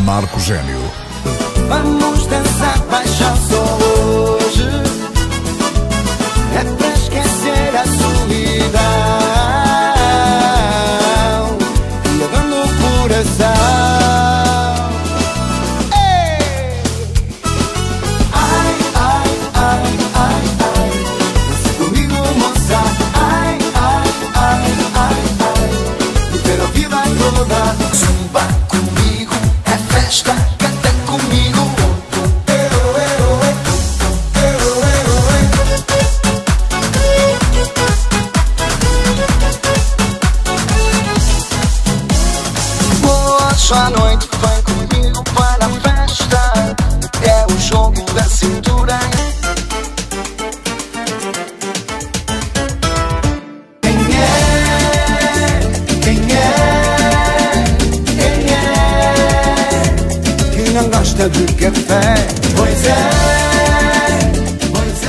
Marco Gênio. Vamos dançar paixão só hoje, é para esquecer a solidão e a dor no coração. Ei! Ai, ai, ai, ai, ai, dança comigo, moça. Ai, ai, ai, ai, ai, viver a vida toda. Zumba comigo, é festa, canta comigo. Hoje à noite vem comigo para a festa, é o jogo da cintura. Quem é? Quem é? Quem é? Quem não gosta de café? Pois é, pois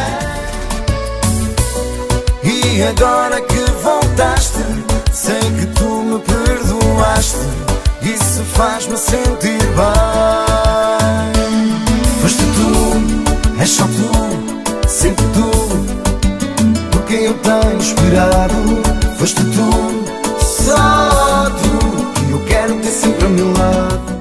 é. E agora que voltaste, sei que tu me perdoaste. Isso faz-me sentir bem. Foste tu, és só tu, sempre tu, por quem eu tenho esperado. Foste tu, só tu, que eu quero ter sempre ao meu lado.